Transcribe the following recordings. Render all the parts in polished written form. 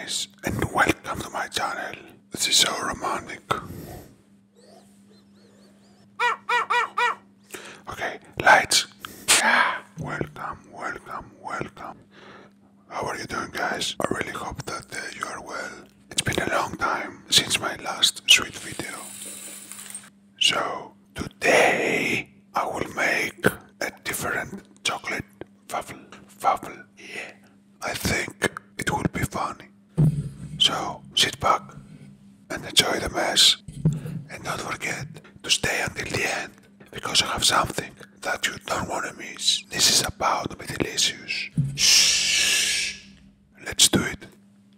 guys, and welcome to my channel. This is so romantic. Okay, lights. Welcome, welcome, welcome. How are you doing, guys? I really hope that you are well. It's been a long time since my last sweet video. So, today I will make a different chocolate waffle. Yeah. I think it will be funny. So, sit back and enjoy the mess. And don't forget to stay until the end, because I have something that you don't want to miss. This is about to be delicious. Shh. Let's do it.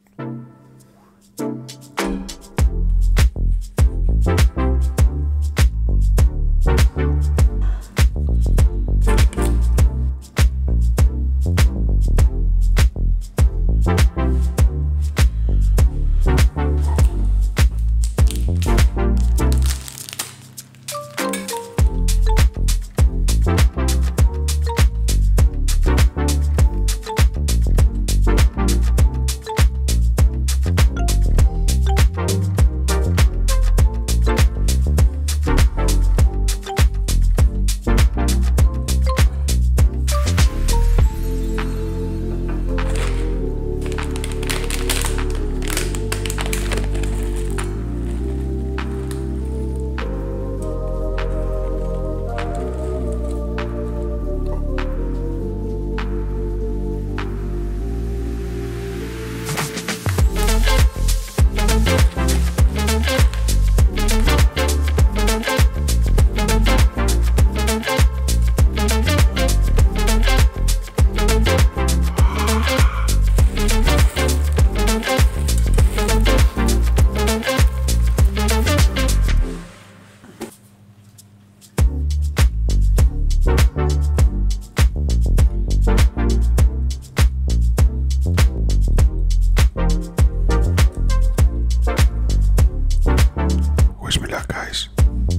Wish me luck, guys.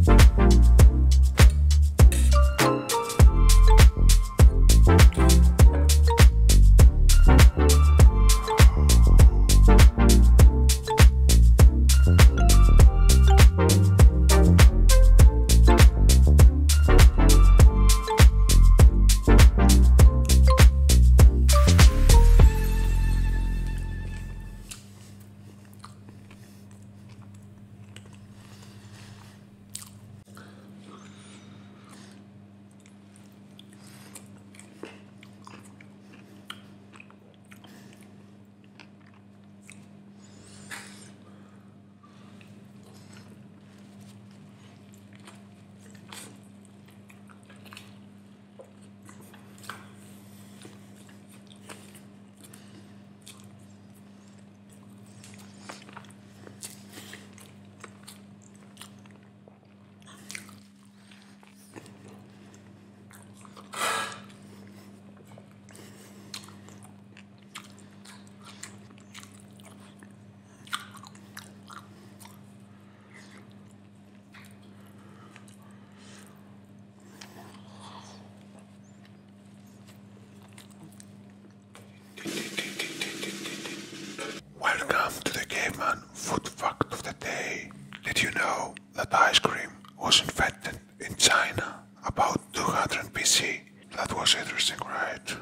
Welcome to the Caveman Food Fact of the Day. Did you know that ice cream was invented in China about 200 BC? That was interesting, right?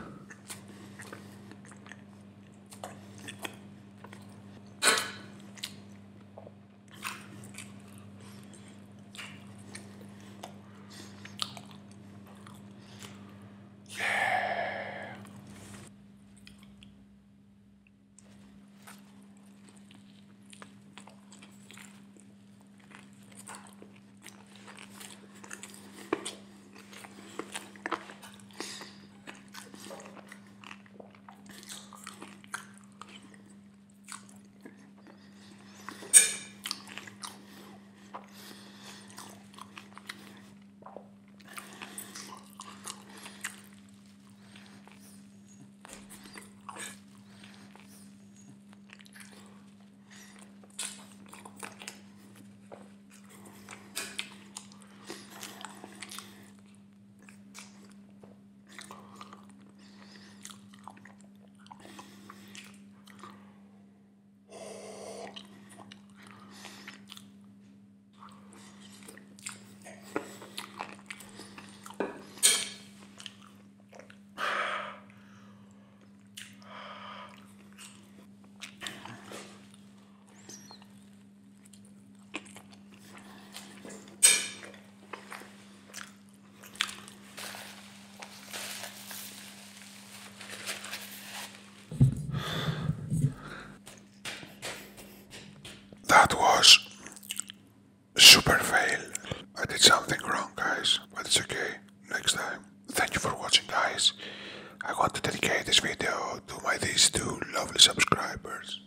you for watching, guys. I want to dedicate this video to these two lovely subscribers.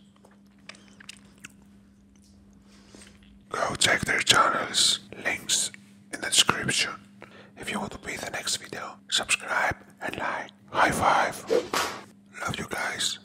Go check their channels, links in the description. If you want to be in the next video, subscribe and like. High five. Love you guys.